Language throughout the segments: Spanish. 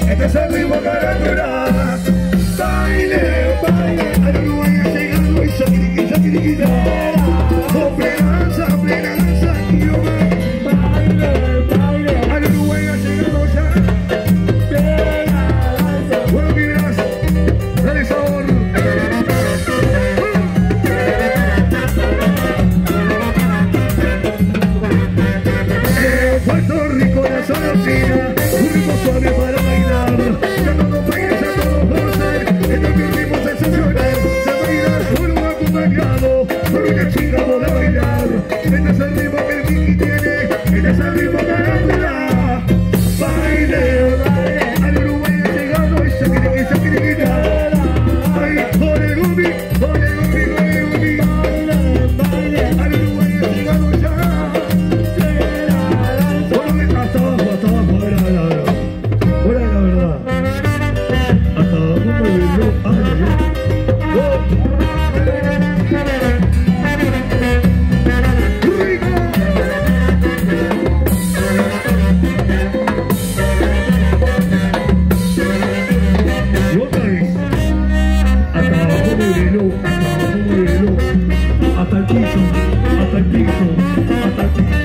Este es el ritmo caracura. Baile, baile, al Uruguay ha llegado y saquiriqui, saquiriquita. Con plena danza, y yo baile, baile, al Uruguay ha llegado ya. Bueno, miras, dale sabor. Puerto Rico, la zona fina, un ritmo suave para bailar. Ya todos bailan, ya todos gozan. Este es mi ritmo sensacional. Se baila solo acompañado por una chica para bailar. Este es el ritmo que el Kiki tiene. Este es el ritmo caracula. Baile, baile, al Uruguay ha llegado y saquiriquita. Ay, ole gumi, ole gumi, ole gumi. Al Uruguay ha llegado ya. Hasta abajo, fuera de la verdad. Fuera de la verdad. Hasta abajo me vibró. Ay, ay, ay. ¡Rico! Y otra vez. Hasta abajo me vibró. Hasta abajo me vibró. Hasta el piso. Hasta el piso. Hasta el piso.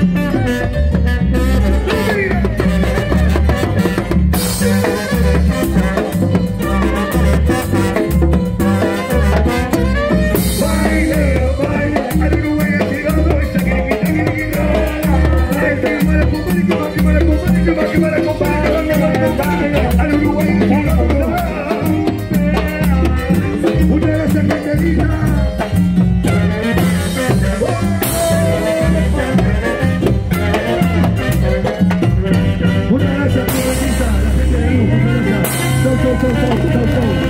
Chau, chau, chau, chau, chau.